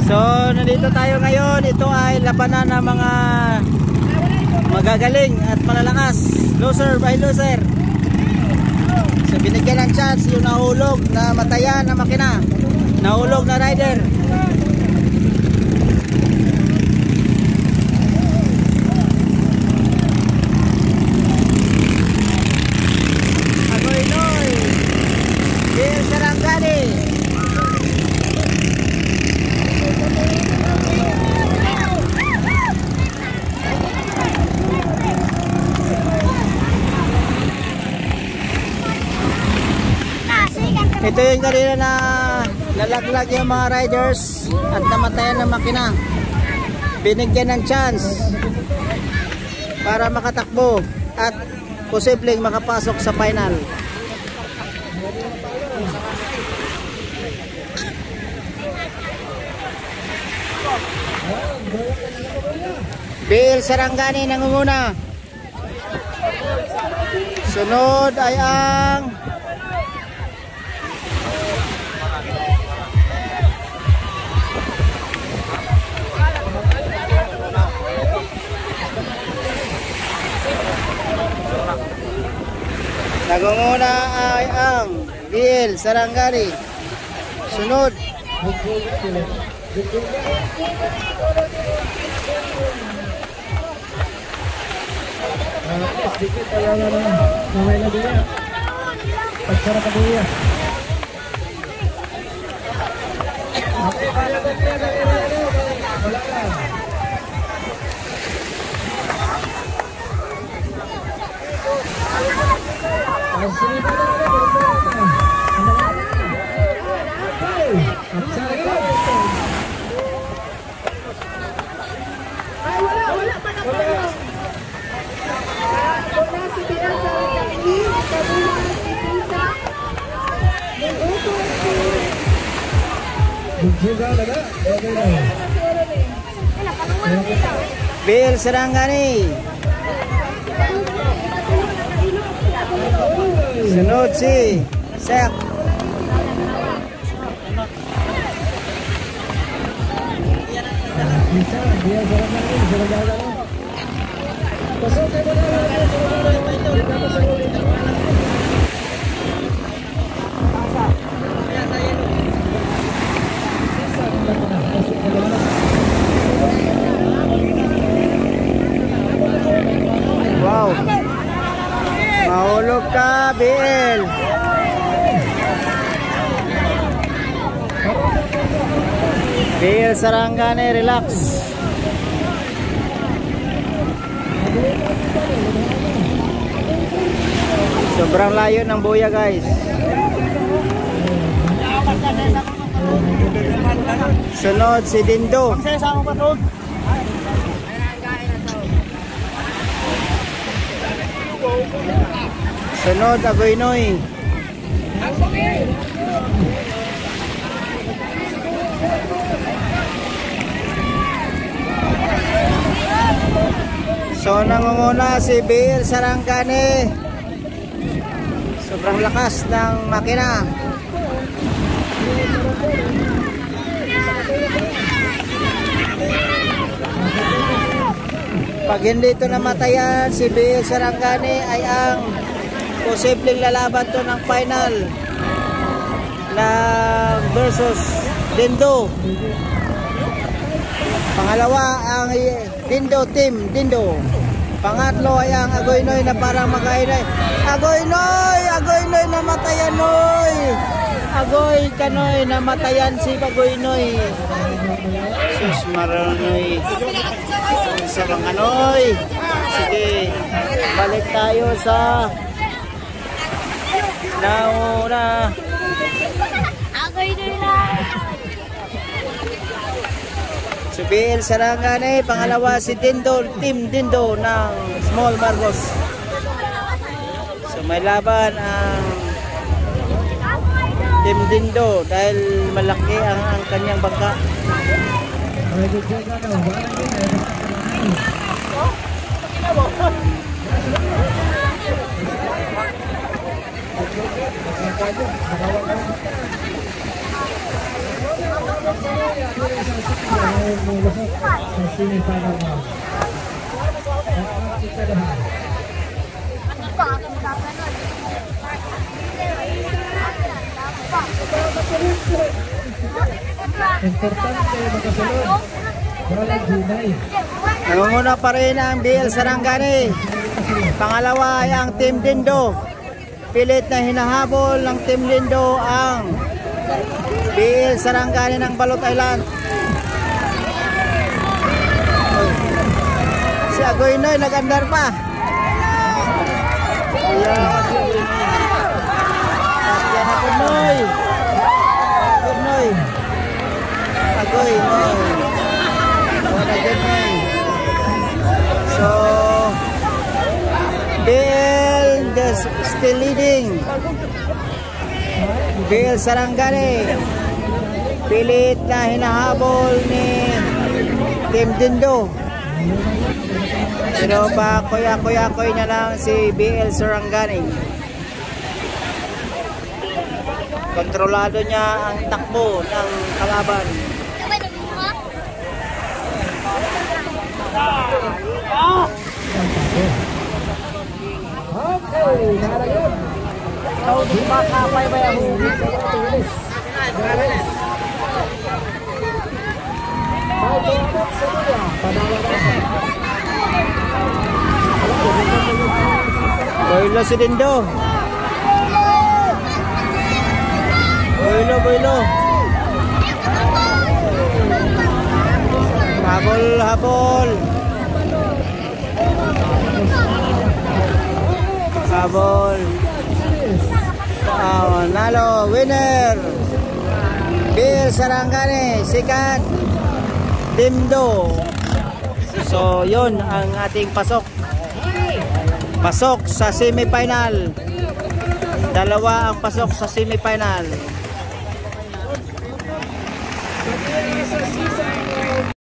So, nandito tayo ngayon. Ito ay labanan ng mga magagaling at malalakas. Loser by loser. So, binigyan ng chance yung nahulog na matayan na makina. Nahulog na rider. Agoy-noy. Bill Sarangani. Ito yung kanina na nalaglag yung mga riders at namatayan ng makina. Binigyan ng chance para makatakbo at posibleng makapasok sa final. Bill Sarangani nangunguna. Sunod ay ang nangunguna ay ang Bill Sarangani. Sunod sedikit talangan pemain dia acara kedua. Bill Sarangani. Sunod si Sek. Wow. Mahulog ka, BL. BL Sarangani, relax. Sobrang layo ng buya, guys. Sunod si Dindo. Sunod Agoy-noy. So nangunguna si Bill Sarangani. Sobrang lakas ng makina. Pag hindi ito namatayan, si Bill Sarangani ay ang posibleng lalaban to ng final na versus Dindo. Pangalawa ang Dindo team, Dindo. Pangatlo ay ang Agoy-noy na parang makainay. Agoy-noy! Agoy-noy namatayan, noy! Agoy kanoy namatayan si Agoy-noy. Sus maranoy. Sa mga noy. Sige, balik tayo sa nauna. Agoy-noy na. Si Bill Sarangani, pangalawa si Dindo, Team Dindo ng Small Marcos. So may laban ang Team Dindo dahil malaki ang kanyang bangka. lumusok sa semifinal round. At ikadahan. Importante makasunod. Walang hinay. Nangunguna pa rin ang BL Sarangani. Pangalawa ay ang Team Dindo. Pilit na hinahabol ng Team Dindo ang BL Sarangani ng Balot Island. Si Agoynoy nag-andar pa. Ayan. At yan ako Noy. Agoynoy. Agoynoy. Agoynoy. So, BL still leading. BL Sarangani. Pilit na hinahabol ni Team Dindo. Pero pa kuya-kuya-kuya niya lang si BL Sarangani. Kontrolado niya ang takbo ng kalaban. Okay, narayon. Ikaw di makapay ba yung May tuwagod sa mga panalaman. Boylo si Dindo. Boylo. Habol. Nalo, winner. BL Sarangani, sikat Dindo. So, yun ang ating pasok. Pasok sa semifinal. Dalawa ang pasok sa semifinal. Sa season